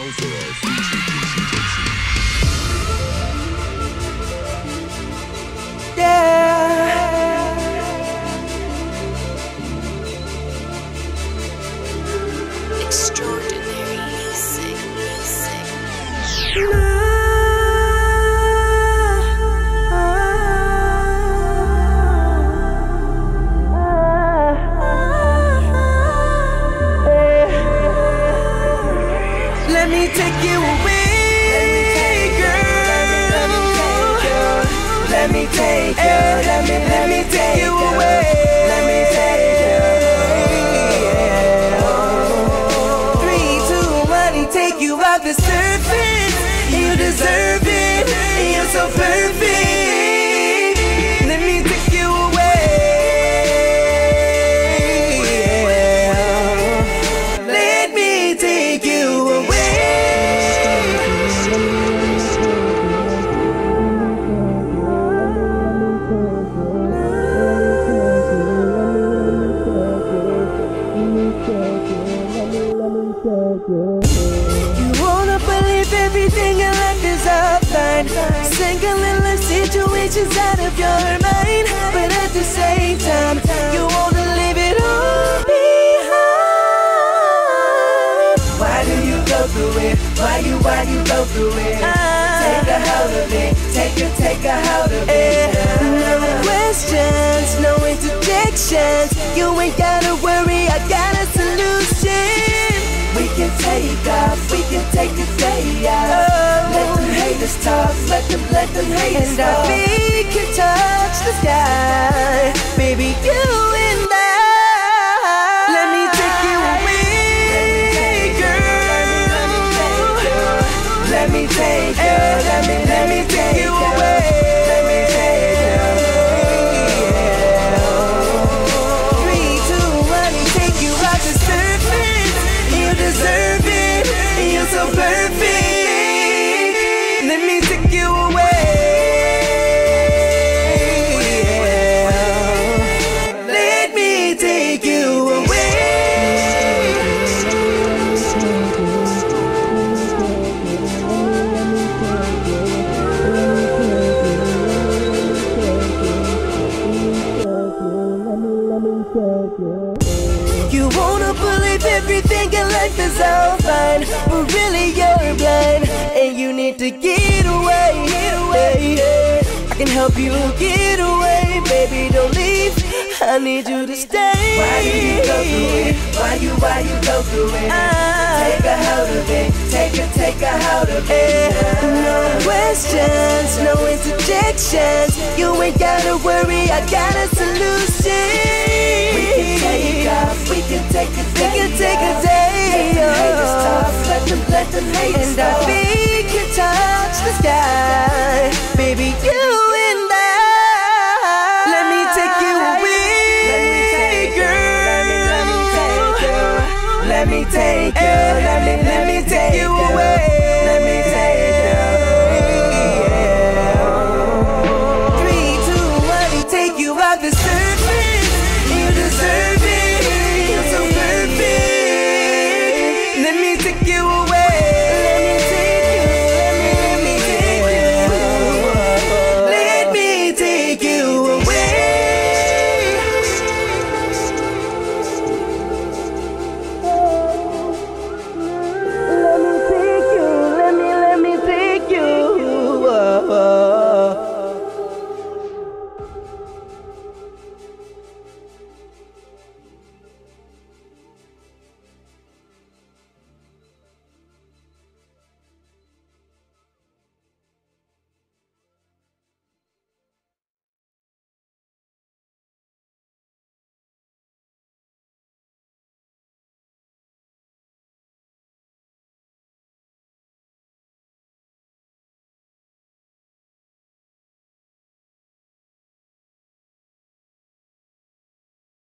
Extraordinary music. Let me take you away, girl. Let me take you, let me take you away. Let me take you. 3, 2, 1, he take you off the surface. You deserve it, you're so perfect. Let me take you away. Let me take you away. You wanna believe everything in life is upside. Single little situations out of your mind, but at the same time, you wanna leave it all behind. Why do you go through it? Why you go through it? Take a hold of it. Take a hold of it. No questions, no interjections. You ain't gotta worry, I got a solution. We can take off, we can take a day off. Let them haters talk, let them haters talk. And our feet can touch the sky, baby, you and I. Let me take you away, girl. Let me take you, let me take you away. Let me take you. 3, 2, 1, and take you off the surface. You deserve it, you're so perfect. Let me take you away. Let me take you away. You wanna believe everything in life is all fine, but really you're blind, and you need to get away, I can help you get away, baby, don't leave, I need you to stay. Why do you go through it? Why you go through it? Take a hold of it, take a hold of it. No questions, no interjections. You ain't gotta worry, I got a solution. We can take off, we can take a day. Let them haters talk. And our feet can touch the sky, baby, you and I. Let me take you away, girl. Let me take you, let me take you away. Let me take you. 3, 2, 1, he take you off the surface. You deserve it, you're so perfect. Let me take you away.